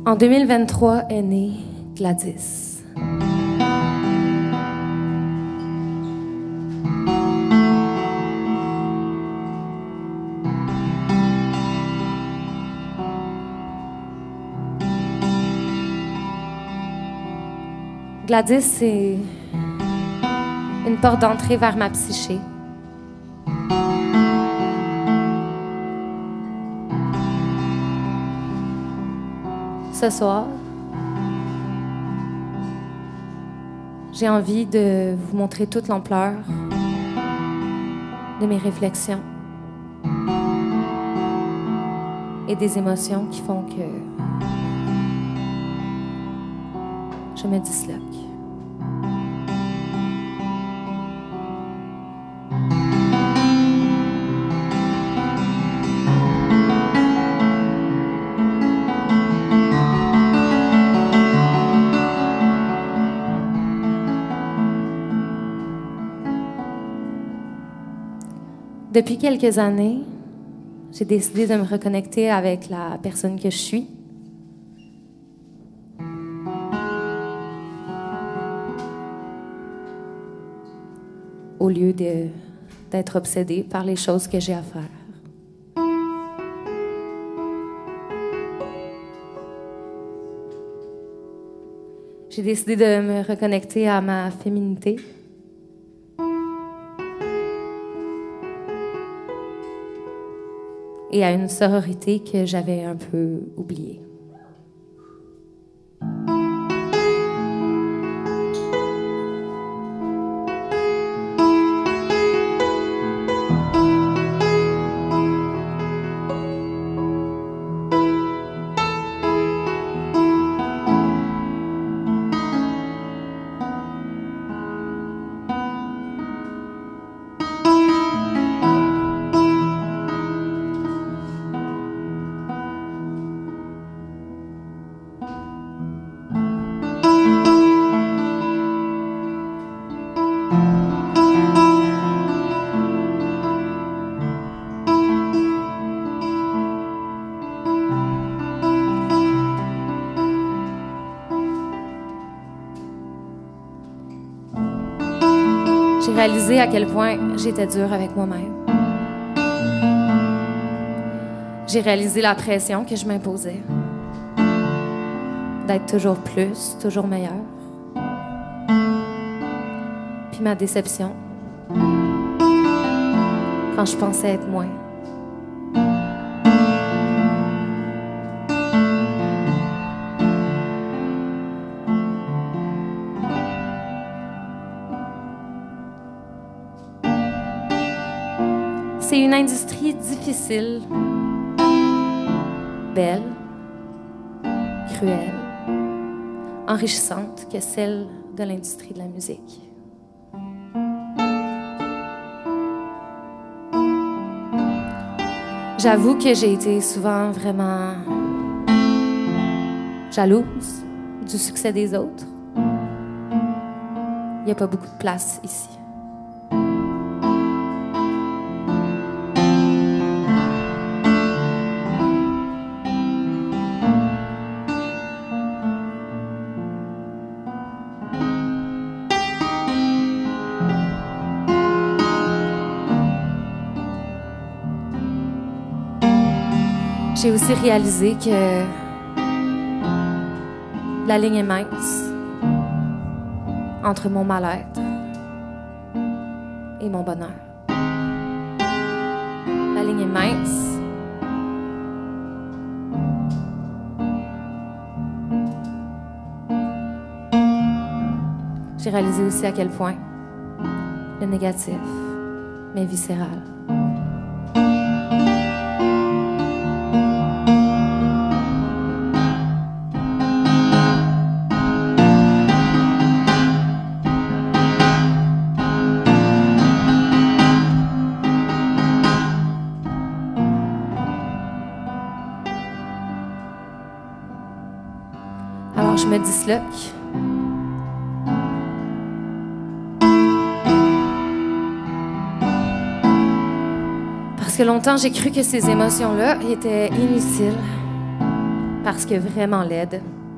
En 2023 est née Gladys. Gladys, c'est une porte d'entrée vers ma psyché. Ce soir, j'ai envie de vous montrer toute l'ampleur de mes réflexions et des émotions qui font que je me disloque. Depuis quelques années, j'ai décidé de me reconnecter avec la personne que je suis. Au lieu d'être obsédée par les choses que j'ai à faire. J'ai décidé de me reconnecter à ma féminité. Et à une sororité que j'avais un peu oubliée. J'ai réalisé à quel point j'étais dure avec moi-même. J'ai réalisé la pression que je m'imposais. D'être toujours plus, toujours meilleure. Puis ma déception. Quand je pensais être moins. C'est une industrie difficile, belle, cruelle, enrichissante que celle de l'industrie de la musique. J'avoue que j'ai été souvent vraiment jalouse du succès des autres. Il n'y a pas beaucoup de place ici. J'ai aussi réalisé que la ligne est mince entre mon mal-être et mon bonheur. La ligne est mince. J'ai réalisé aussi à quel point le négatif m'est viscéral. Alors je me disloque. Parce que longtemps j'ai cru que ces émotions-là étaient inutiles. parce que vraiment laide.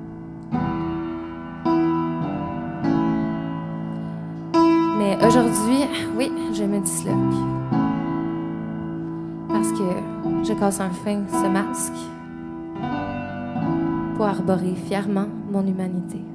Mais aujourd'hui, oui, je me disloque. Parce que je casse enfin ce masque pour arborer fièrement mon humanité.